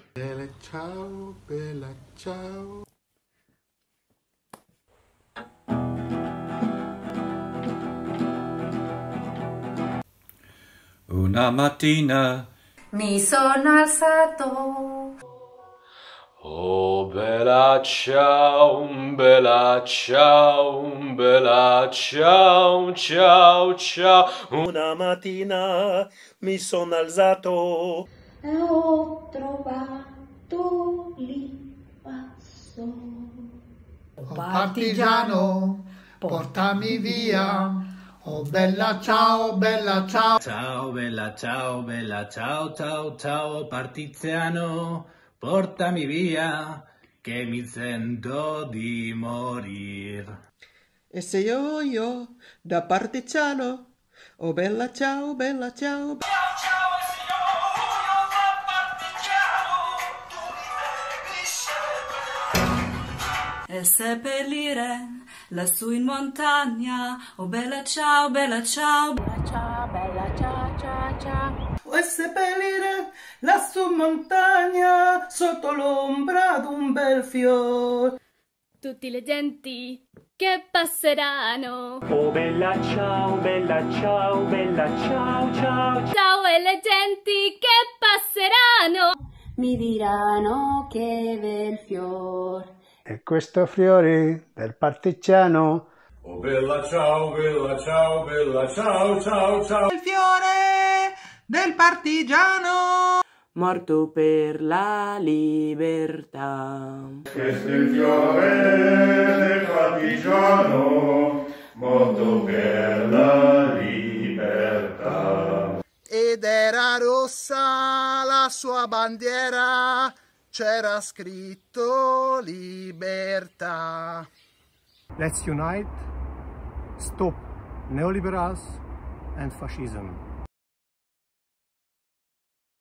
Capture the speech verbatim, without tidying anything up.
Bella ciao, bella ciao. Una mattina mi sono alzato. Oh bella ciao, bella ciao, bella ciao, ciao, ciao. Una mattina mi sono alzato E ho trovato l'invaso. Oh partigiano, portami via. Oh bella ciao, bella ciao. Ciao bella ciao bella ciao ciao ciao partigiano, portami via che mi sento di morir. E se io io da partigiano, oh bella ciao, bella ciao. Ciao ciao e se io io da partigiano, tu mi devi E seppellire lassù in montagna, oh bella ciao, bella ciao, bella ciao, bella ciao, ciao, ciao. e seppellire lassù in montagna sotto l'ombra d'un bel fior. Tutte le genti che passeranno. Oh bella ciao, bella ciao, bella ciao, ciao. Ciao e le genti che passeranno. Mi diranno che bel fior. E questo fiore del partigiano. Oh bella ciao, bella ciao, bella ciao, ciao, ciao. Il fiore del partigiano. Morto per la libertà. Questo è il fiore del partigiano, morto per la libertà. Ed era rossa la sua bandiera, c'era scritto libertà. Let's unite, stop neoliberals and fascism.